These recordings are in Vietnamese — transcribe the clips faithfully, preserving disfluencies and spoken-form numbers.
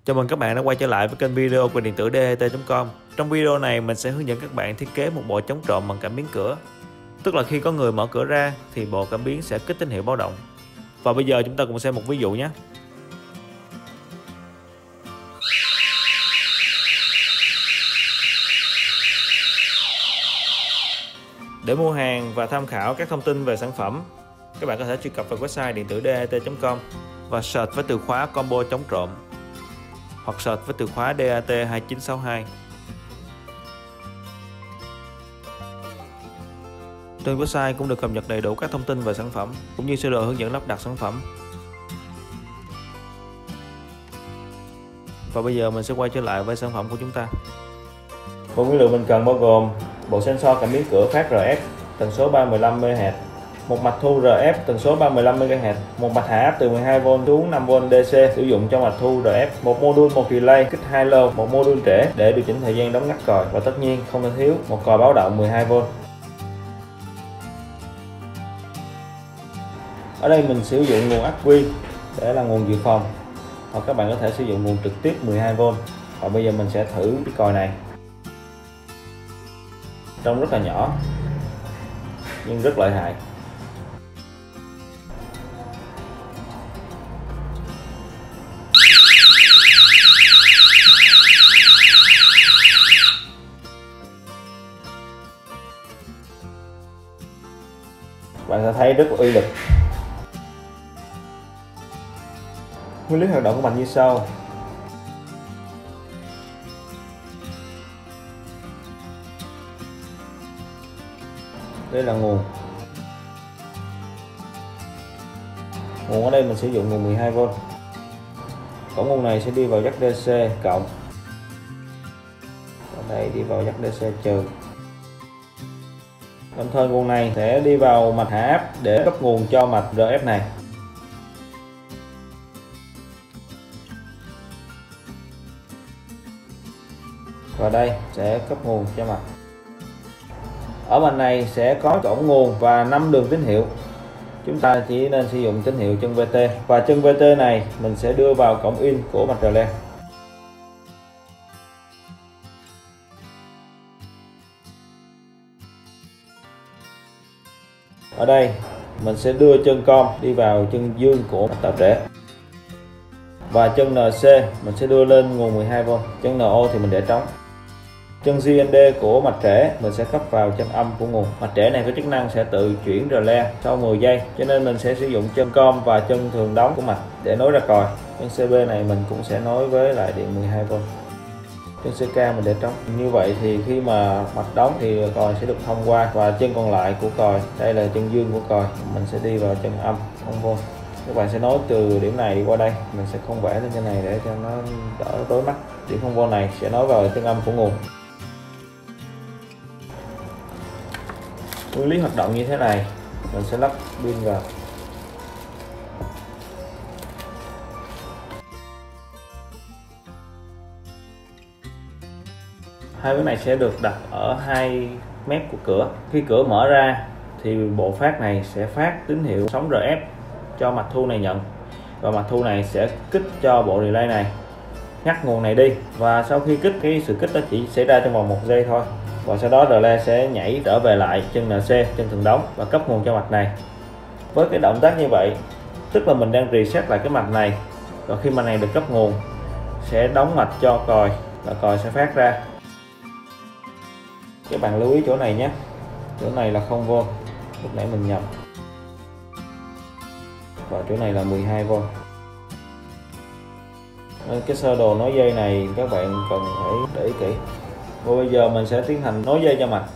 Chào mừng các bạn đã quay trở lại với kênh video của điện tử đê e tê chấm com. Trong video này mình sẽ hướng dẫn các bạn thiết kế một bộ chống trộm bằng cảm biến cửa. Tức là khi có người mở cửa ra thì bộ cảm biến sẽ kích tín hiệu báo động. Và bây giờ chúng ta cùng xem một ví dụ nhé. Để mua hàng và tham khảo các thông tin về sản phẩm, các bạn có thể truy cập vào website điện tử đê e tê chấm com và search với từ khóa combo chống trộm, hoặc search với từ khóa đê a tê hai chín sáu hai. Trên website cũng được cập nhật đầy đủ các thông tin về sản phẩm cũng như sơ đồ hướng dẫn lắp đặt sản phẩm. Và bây giờ mình sẽ quay trở lại với sản phẩm của chúng ta. Bộ nguyên liệu mình cần bao gồm bộ sensor cảm biến cửa phát rờ ép tần số ba trăm mười lăm mê ga héc, một mạch thu rờ ép tần số ba trăm mười lăm mê ga héc, một mạch hạ áp từ mười hai vôn xuống năm vôn đê xê sử dụng cho mạch thu rờ ép, một module một relay kích hai lô, một module trễ để điều chỉnh thời gian đóng ngắt còi, và tất nhiên không thể thiếu một còi báo động mười hai vôn. Ở đây mình sử dụng nguồn ắc quy để là nguồn dự phòng, hoặc các bạn có thể sử dụng nguồn trực tiếp mười hai vôn. Và bây giờ mình sẽ thử cái còi này. Trông rất là nhỏ nhưng rất lợi hại. Bạn sẽ thấy rất là uy lực. Nguyên lý hoạt động của mạch như sau. Đây là nguồn. Nguồn ở đây mình sử dụng nguồn mười hai vôn. Cổng nguồn này sẽ đi vào jack đê xê cộng. Ở đây đi vào jack đê xê trừ. Đồng thời nguồn này sẽ đi vào mạch hạ áp để cấp nguồn cho mạch rờ ép này. Và đây sẽ cấp nguồn cho mạch. Ở mạch này sẽ có cổng nguồn và năm đường tín hiệu. Chúng ta chỉ nên sử dụng tín hiệu chân vê tê, và chân vê tê này mình sẽ đưa vào cổng in của mạch relay. Ở đây mình sẽ đưa chân com đi vào chân dương của mạch tạo trễ, và chân en xê mình sẽ đưa lên nguồn mười hai vôn. Chân en ô thì mình để trống. Chân giê en đê của mạch trễ mình sẽ cấp vào chân âm của nguồn. Mạch trễ này có chức năng sẽ tự chuyển relay sau mười giây, cho nên mình sẽ sử dụng chân com và chân thường đóng của mạch để nối ra còi. Chân xê bê này mình cũng sẽ nối với lại điện mười hai vôn. Chân xê ca mình để trống. Như vậy thì khi mà mạch đóng thì còi sẽ được thông qua, và chân còn lại của còi, đây là chân dương của còi, mình sẽ đi vào chân âm không vôn. Các bạn sẽ nối từ điểm này đi qua đây, mình sẽ không vẽ lên trên này để cho nó đỡ đối mắt. Điểm không vôn này sẽ nối vào chân âm của nguồn. Nguyên lý hoạt động như thế này, mình sẽ lắp pin vào. Hai cái này sẽ được đặt ở hai mép của cửa. Khi cửa mở ra thì bộ phát này sẽ phát tín hiệu sóng rờ ép cho mạch thu này nhận, và mạch thu này sẽ kích cho bộ relay này ngắt nguồn này đi. Và sau khi kích, cái sự kích đó chỉ xảy ra trong vòng một giây thôi, và sau đó relay sẽ nhảy trở về lại chân en xê, chân thường đóng, và cấp nguồn cho mạch này. Với cái động tác như vậy, tức là mình đang reset lại cái mạch này, và khi mạch này được cấp nguồn sẽ đóng mạch cho còi, và còi sẽ phát ra. Các bạn lưu ý chỗ này nhé, chỗ này là không vôn, lúc nãy mình nhầm, và chỗ này là mười hai vôn. Nên cái sơ đồ nối dây này các bạn cần phải để ý kỹ. Và bây giờ mình sẽ tiến hành nối dây cho mạch.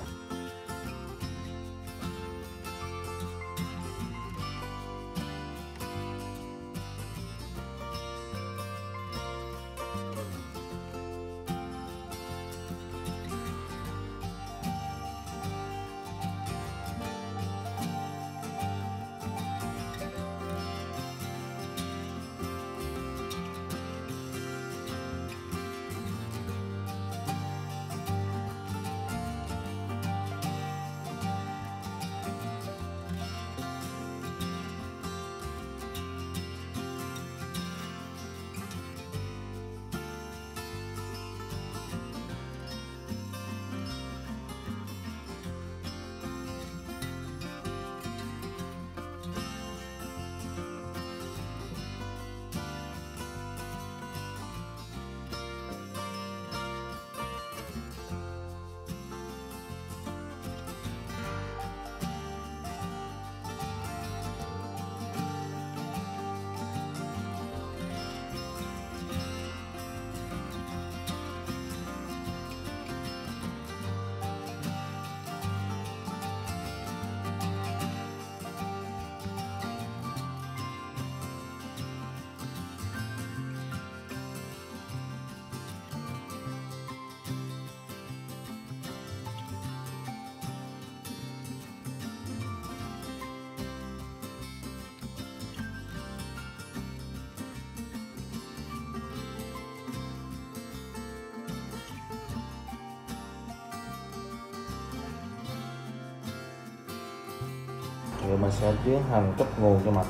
Rồi mình sẽ tiến hành cấp nguồn cho mạch.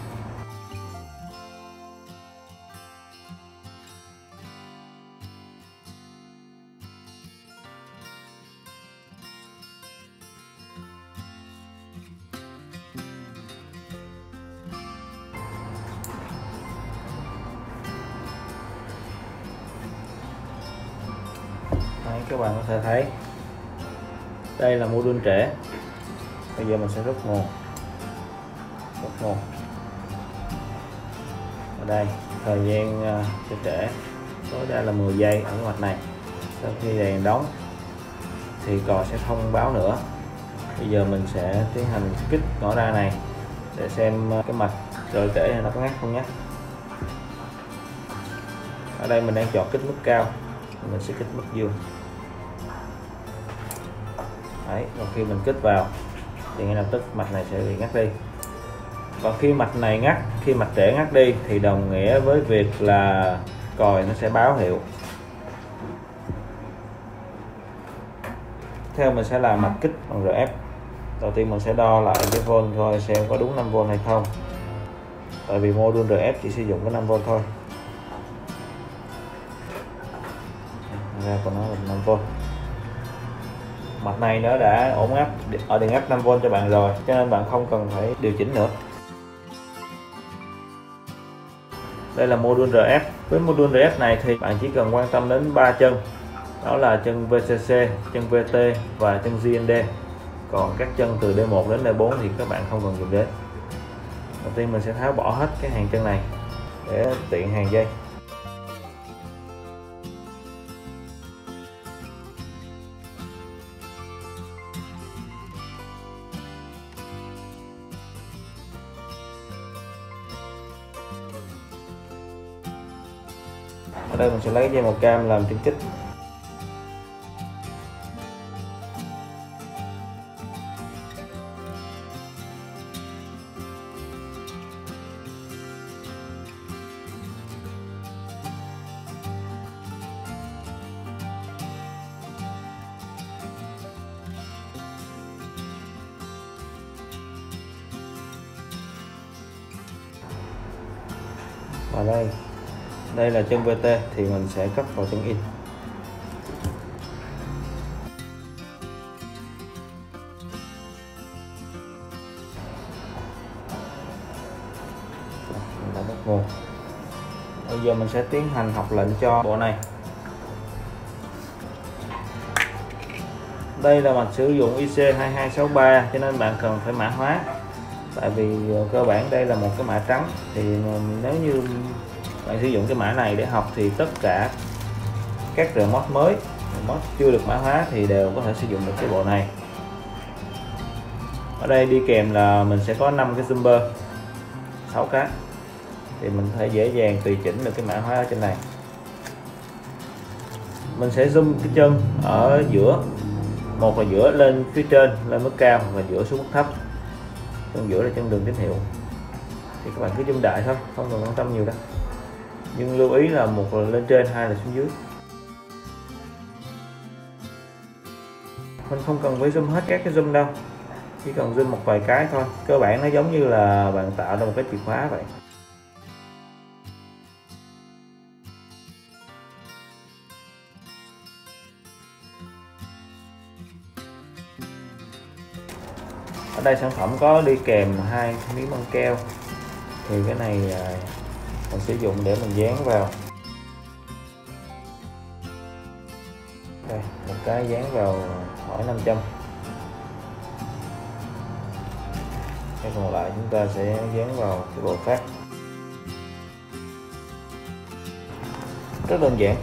Đấy, các bạn có thể thấy đây là module trễ. Bây giờ mình sẽ rút nguồn, rút nguồn ở đây. Thời gian uh, cho trễ tối đa là mười giây ở cái mạch này. Sau khi đèn đóng thì còi sẽ không báo nữa. Bây giờ mình sẽ tiến hành kích ngõ ra này để xem cái mạch rời trễ này nó có ngắt không nhé. Ở đây mình đang chọn kích mức cao, mình sẽ kích mức dương. Đấy, và khi mình kích vào thì ngay lập tức mạch này sẽ bị ngắt đi. Và khi mạch này ngắt, khi mạch trễ ngắt đi thì đồng nghĩa với việc là còi nó sẽ báo hiệu. Theo mình sẽ làm mạch kích bằng rờ ép. Đầu tiên mình sẽ đo lại cái volt coi xem có đúng năm volt hay không. Tại vì module rờ ép chỉ sử dụng có năm volt thôi. Ra của nó là năm volt. Mạch này nó đã ổn áp ở điện áp năm volt cho bạn rồi, cho nên bạn không cần phải điều chỉnh nữa. Đây là module rờ ép. Với module rờ ép này thì bạn chỉ cần quan tâm đến ba chân, đó là chân vê xê xê, chân vê tê và chân giê en đê. Còn các chân từ đê một đến đê bốn thì các bạn không cần dùng đến. Đầu tiên mình sẽ tháo bỏ hết cái hàng chân này để tiện hàng dây. Ở đây mình sẽ lấy dây màu cam làm chân kích. Và đây, đây là chân vê tê thì mình sẽ cấp vào chân in. Mình đã bắt nguồn. Bây giờ mình sẽ tiến hành học lệnh cho bộ này. Đây là mạch sử dụng i xê hai hai sáu ba cho nên bạn cần phải mã hóa. Tại vì cơ bản đây là một cái mã trắng, thì nếu như bạn sử dụng cái mã này để học thì tất cả các remote mới, remote chưa được mã hóa thì đều có thể sử dụng được cái bộ này. Ở đây đi kèm là mình sẽ có năm cái jumper, sáu cái, thì mình có thể dễ dàng tùy chỉnh được cái mã hóa ở trên này. Mình sẽ zoom cái chân ở giữa, một là giữa lên phía trên lên mức cao và giữa xuống mức thấp. Chân giữa là chân đường tín hiệu, thì các bạn cứ zoom đại thôi, không cần quan tâm nhiều đâu. Nhưng lưu ý là một là lên trên, hai là xuống dưới. Mình không cần phải zoom hết các cái zoom đâu, chỉ cần zoom một vài cái thôi. Cơ bản nó giống như là bạn tạo ra một cái chìa khóa vậy. Ở đây sản phẩm có đi kèm hai miếng băng keo, thì cái này mình sử dụng để mình dán vào. Đây, một cái dán vào hỏi nam châm, cái còn lại chúng ta sẽ dán vào cái bộ phát. Rất đơn giản.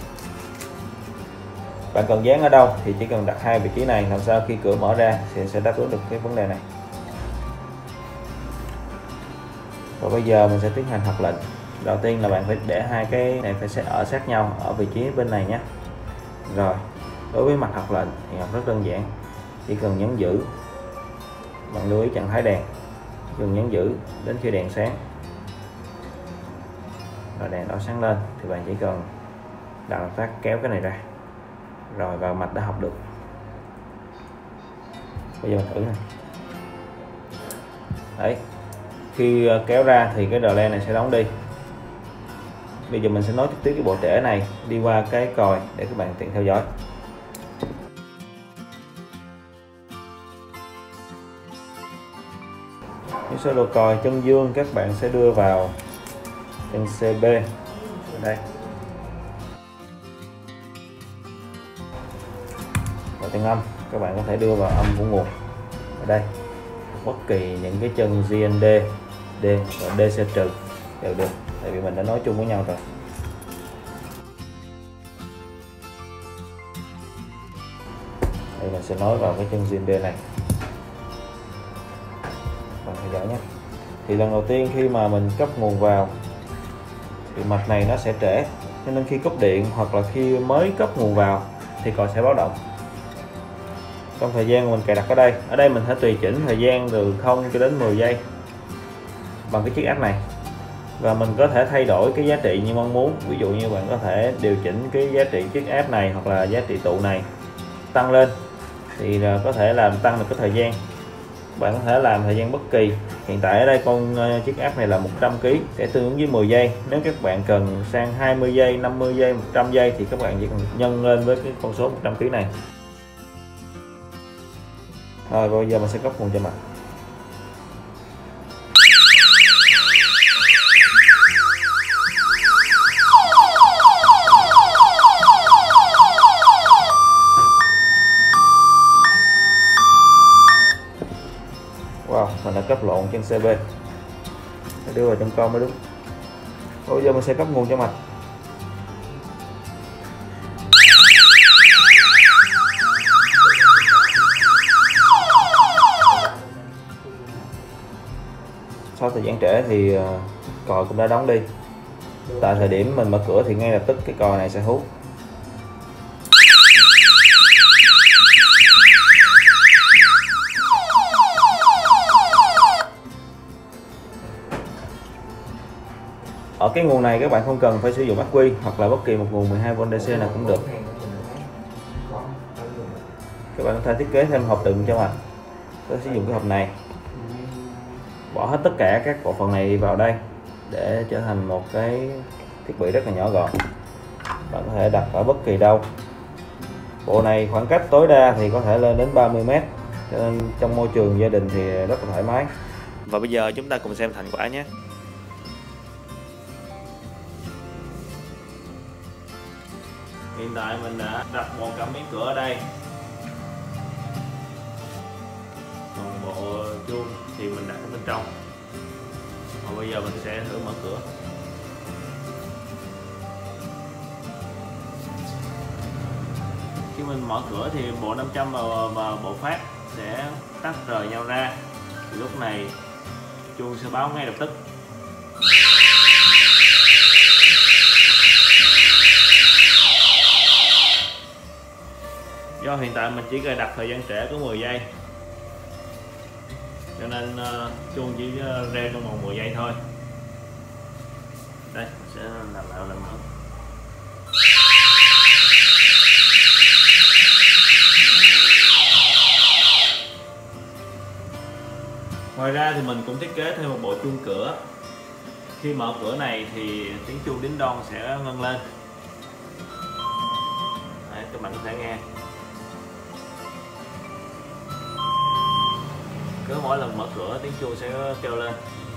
Bạn cần dán ở đâu thì chỉ cần đặt hai vị trí này, làm sao khi cửa mở ra thì sẽ đáp ứng được cái vấn đề này. Và bây giờ mình sẽ tiến hành học lệnh. Đầu tiên là bạn phải để hai cái này phải sẽ ở sát nhau ở vị trí bên này nhé. Rồi, đối với mặt học lệnh thì học rất đơn giản, chỉ cần nhấn giữ. Bạn lưu ý trạng thái đèn, chỉ cần nhấn giữ đến khi đèn sáng, rồi đèn đỏ sáng lên thì bạn chỉ cần đặt phát kéo cái này ra, rồi vào mạch đã học được. Bây giờ thử này. Đấy, khi kéo ra thì cái rờ này sẽ đóng đi. Bây giờ mình sẽ nối trực tiếp cái bộ trễ này đi qua cái còi để các bạn tiện theo dõi. Cái sơ đồ còi chân dương các bạn sẽ đưa vào chân xê bê ở đây. Và chân âm các bạn có thể đưa vào âm của nguồn ở đây. Bất kỳ những cái chân giê en đê, D và đê xê trừ đều được, tại vì mình đã nói chung với nhau rồi. Đây mình sẽ nối vào cái chân giê en đê này. Bạn theo dõi nhé. Thì lần đầu tiên khi mà mình cấp nguồn vào thì mạch này nó sẽ trễ, cho nên khi cấp điện hoặc là khi mới cấp nguồn vào thì còi sẽ báo động. Trong thời gian mình cài đặt ở đây, ở đây mình sẽ tùy chỉnh thời gian từ không cho đến mười giây bằng cái chiếc áp này, và mình có thể thay đổi cái giá trị như mong muốn. Ví dụ như bạn có thể điều chỉnh cái giá trị chiếc áp này hoặc là giá trị tụ này tăng lên thì có thể làm tăng được cái thời gian. Bạn có thể làm thời gian bất kỳ. Hiện tại ở đây con chiếc áp này là một trăm ki lô gam sẽ tương ứng với mười giây. Nếu các bạn cần sang hai mươi giây, năm mươi giây, một trăm giây thì các bạn chỉ cần nhân lên với cái con số một trăm ki lô gam này. Rồi bây giờ mình sẽ cấp nguồn cho mặt. Wow, mình đã cấp lộn chân xê bê. Để đưa vào chân con mới đúng. Bây giờ mình sẽ cấp nguồn cho mạch. Sau thời gian trễ thì còi cũng đã đóng đi. Tại thời điểm mình mở cửa thì ngay lập tức cái còi này sẽ hú. Ở cái nguồn này các bạn không cần phải sử dụng ắc quy hoặc là bất kỳ một nguồn mười hai vôn đê xê nào cũng được. Các bạn có thể thiết kế thêm hộp đựng cho mình. Tôi sử dụng cái hộp này, bỏ hết tất cả các bộ phận này vào đây để trở thành một cái thiết bị rất là nhỏ gọn. Bạn có thể đặt ở bất kỳ đâu. Bộ này khoảng cách tối đa thì có thể lên đến ba mươi mét, cho nên trong môi trường gia đình thì rất là thoải mái. Và bây giờ chúng ta cùng xem thành quả nhé. Hiện tại mình đã đặt một cảm biến cửa ở đây. Còn bộ chuông thì mình đặt ở bên trong. Và bây giờ mình sẽ thử mở cửa. Khi mình mở cửa thì bộ năm trăm và, và bộ phát sẽ tách rời nhau ra. Thì lúc này chuông sẽ báo ngay lập tức. Do hiện tại mình chỉ cài đặt thời gian trễ có mười giây, cho nên uh, chuông chỉ uh, reo trong vòng mười giây thôi. Đây, mình sẽ làm lại lần nữa. Ngoài ra thì mình cũng thiết kế thêm một bộ chuông cửa. Khi mở cửa này thì tiếng chuông đính đon sẽ ngân lên. Đấy, các bạn có thể nghe. Cứ mỗi lần mở cửa tiếng chuông sẽ kêu lên.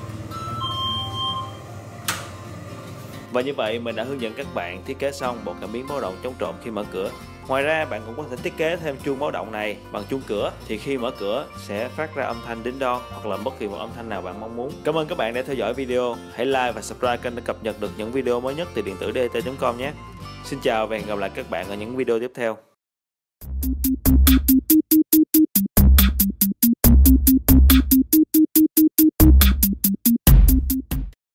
Và như vậy mình đã hướng dẫn các bạn thiết kế xong bộ cảm biến báo động chống trộm khi mở cửa. Ngoài ra bạn cũng có thể thiết kế thêm chuông báo động này bằng chuông cửa, thì khi mở cửa sẽ phát ra âm thanh đính đon hoặc là bất kỳ một âm thanh nào bạn mong muốn. Cảm ơn các bạn đã theo dõi video. Hãy like và subscribe kênh để cập nhật được những video mới nhất từ điện tử đê e tê chấm com nhé. Xin chào và hẹn gặp lại các bạn ở những video tiếp theo.